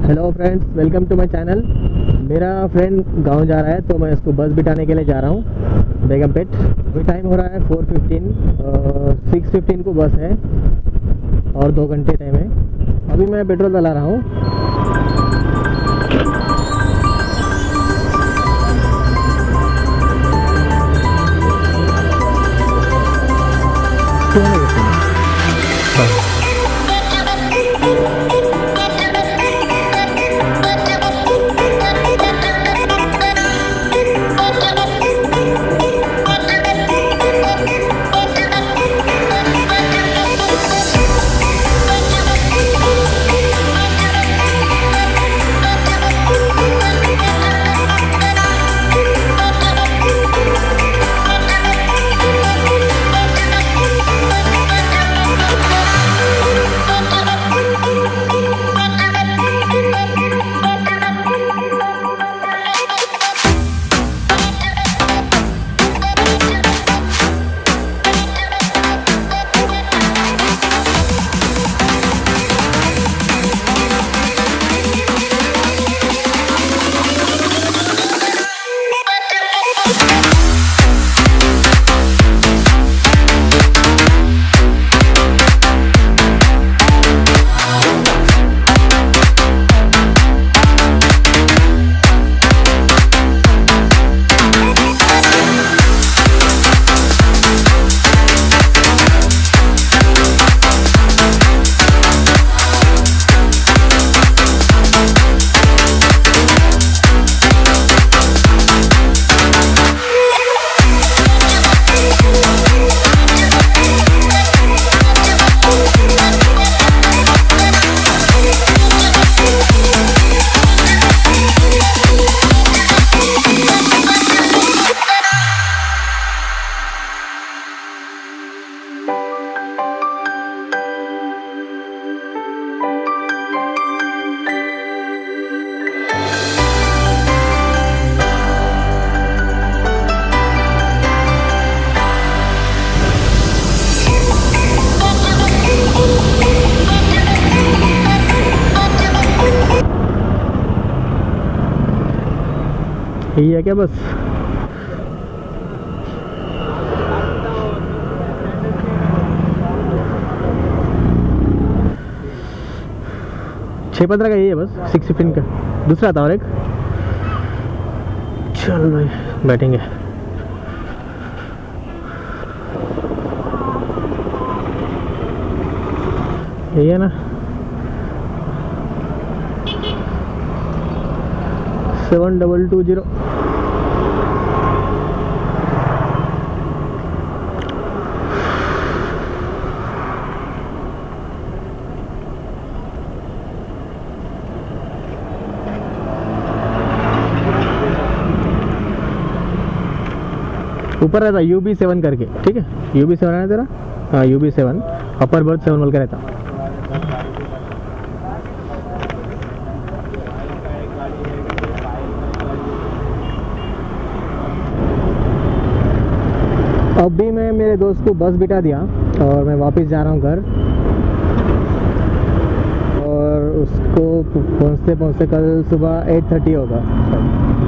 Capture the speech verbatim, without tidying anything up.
Hello friends, welcome to my channel. मेरा friend गांव जा रहा है तो मैं इसको बस बिठाने के लिए जा रहा हूँ बेगमपेट। अभी टाइम हो रहा है फोर फिफ्टीन, सिक्स फिफ्टीन को बस है और दो घंटे टाइम है। अभी मैं पेट्रोल डला रहा हूँ। यही है क्या बस? छः पंद्रह का यही है बस, सिक्स फिफ्टीन का दूसरा था और एक। चल भाई बैठेंगे। यही है ना, सेवन डबल टू जीरो। ऊपर रहता यू बी सेवन करके, ठीक है? यू बी सेवन है तेरा? हाँ U B seven, upper berth seven बोल के रहता। अभी मैं मेरे दोस्त को बस बिठा दिया और मैं वापस जा रहा हूँ घर। और उसको पहुँचते पहुँचते कल सुबह एट थर्टी होगा।